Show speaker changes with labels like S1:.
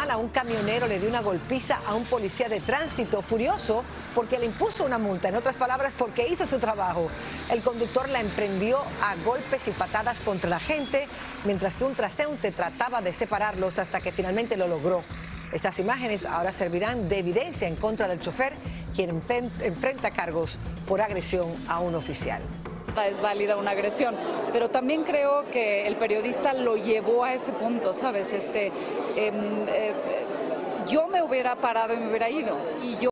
S1: Guatemala, un camionero le dio una golpiza a un policía de tránsito, furioso porque le impuso una multa, en otras palabras, porque hizo su trabajo. El conductor la emprendió a golpes y patadas contra la gente, mientras que un transeúnte trataba de separarlos hasta que finalmente lo logró. Estas imágenes ahora servirán de evidencia en contra del chofer, quien enfrenta cargos por agresión a un oficial.
S2: Es válida una agresión, pero también creo que el periodista lo llevó a ese punto, ¿sabes? Yo me hubiera parado y me hubiera ido. Y yo